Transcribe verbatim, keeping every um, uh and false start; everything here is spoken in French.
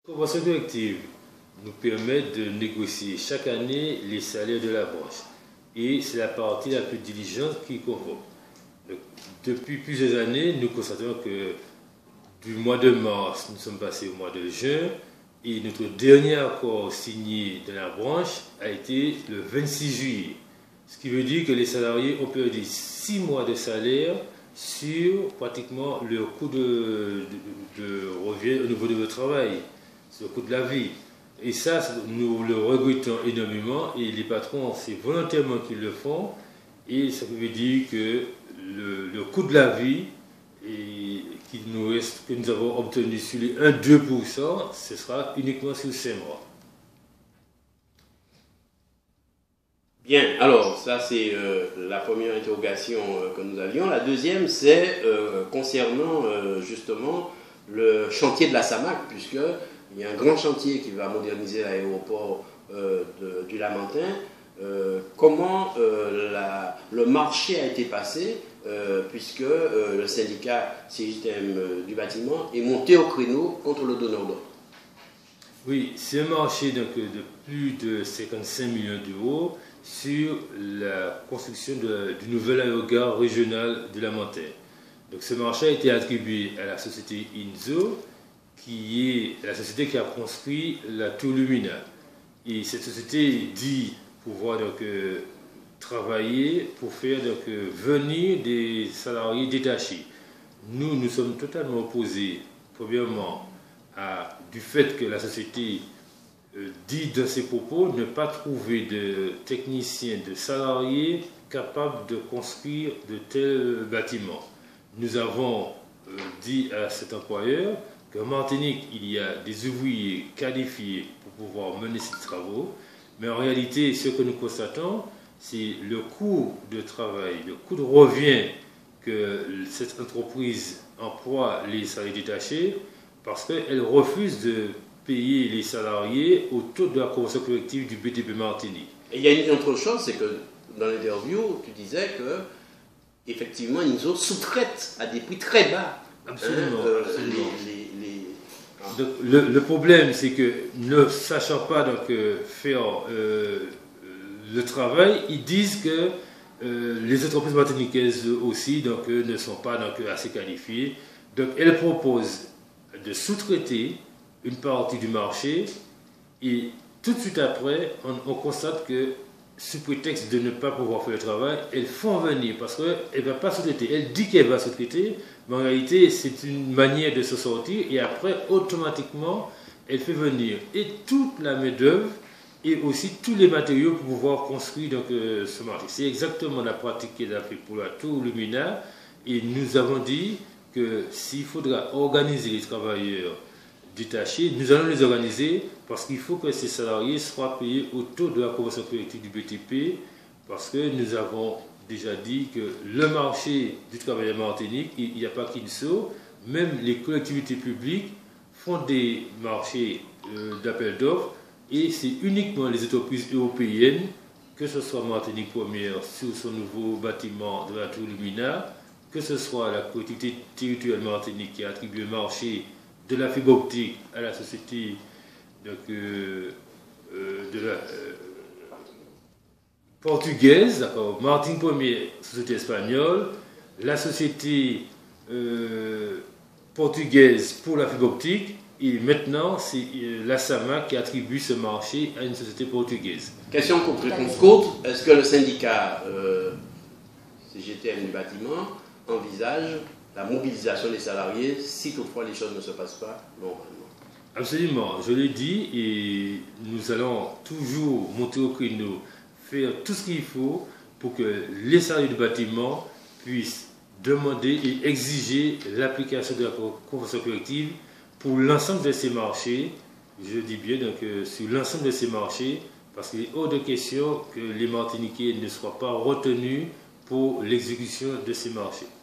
La convention collective nous permet de négocier chaque année les salaires de la branche. Et c'est la partie la plus diligente qui convoque. Depuis plusieurs années, nous constatons que du mois de mars, nous sommes passés au mois de juin, et notre dernier accord signé de la branche a été le vingt-six juillet. Ce qui veut dire que les salariés ont perdu six mois de salaire sur pratiquement le coût de, de, de revient au niveau de leur travail, sur le coût de la vie. Et ça, nous le regrettons énormément, et les patrons, c'est volontairement qu'ils le font, et ça veut dire que le, le coût de la vie et, qui nous reste, que nous avons obtenu sur les un à deux pour cent, ce sera uniquement sur cinq mois. Bien, alors ça c'est euh, la première interrogation euh, que nous avions. La deuxième c'est euh, concernant euh, justement le chantier de la SAMAC, puisqu'il y a un grand chantier qui va moderniser l'aéroport euh, du Lamentin. Euh, comment euh, la, le marché a été passé, euh, puisque euh, le syndicat C J T M euh, du bâtiment est monté au créneau contre le donneur d'ordre. Oui, c'est un marché donc, de plus de cinquante-cinq millions d'euros sur la construction de, du nouvel aérogare régional de Lamentin. Donc ce marché a été attribué à la société INZO, qui est la société qui a construit la tour Lumina. Et cette société dit pouvoir donc, euh, travailler pour faire donc, euh, venir des salariés détachés. Nous, nous sommes totalement opposés, premièrement, à, du fait que la société euh, dit dans ses propos ne pas trouver de techniciens, de salariés capables de construire de tels bâtiments. Nous avons euh, dit à cet employeur qu'en Martinique, il y a des ouvriers qualifiés pour pouvoir mener ces travaux, mais en réalité, ce que nous constatons, c'est le coût de travail, le coût de revient que cette entreprise emploie les salariés détachés, parce qu'elle refuse de payer les salariés au taux de la convention collective du B T P Martinique. Et il y a une autre chose, c'est que dans l'interview, tu disais que effectivement, INZO sous-traite à des prix très bas. Absolument. Hein, euh, absolument. Les, les, les... Ah. Donc, le, le problème, c'est que ne sachant pas donc, euh, faire euh, le travail, ils disent que euh, les entreprises martiniquaises aussi donc, euh, ne sont pas donc, assez qualifiées. Donc elles proposent de sous-traiter une partie du marché et tout de suite après, on, on constate que sous prétexte de ne pas pouvoir faire le travail, elles font venir parce qu'elle ne va pas sous-traiter. Elle dit qu'elle va sous-traiter, mais en réalité, c'est une manière de se sortir et après, automatiquement, elle fait venir et toute la main-d'œuvre et aussi tous les matériaux pour pouvoir construire donc, euh, ce marché. C'est exactement la pratique qu'elle a fait pour la tour Lumina et nous avons dit que s'il faudra organiser les travailleurs détachés, nous allons les organiser parce qu'il faut que ces salariés soient payés au taux de la convention collective du B T P parce que nous avons déjà dit que le marché du travail en Martinique, il n'y a pas qu'INSO, même les collectivités publiques font des marchés euh, d'appel d'offres et c'est uniquement les entreprises européennes, que ce soit Martinique Première sur son nouveau bâtiment de la tour Lumina, que ce soit la collectivité territoriale Martinique qui a attribué le marché de la fibre optique à la société donc, euh, euh, de la, euh, portugaise, Martinique Première, société espagnole, la société euh, portugaise pour la fibre optique, et maintenant c'est euh, la SAMAC qui attribue ce marché à une société portugaise. Question courte, réponse courte. Est-ce que le syndicat euh, C G T M du bâtiment envisage la mobilisation des salariés si toutefois les choses ne se passent pas normalement? Absolument, je l'ai dit et nous allons toujours monter au créneau, faire tout ce qu'il faut pour que les salariés du bâtiment puissent demander et exiger l'application de la convention collective pour l'ensemble de ces marchés, je dis bien donc euh, sur l'ensemble de ces marchés, parce qu'il est hors de question que les Martiniquais ne soient pas retenus pour l'exécution de ces marchés.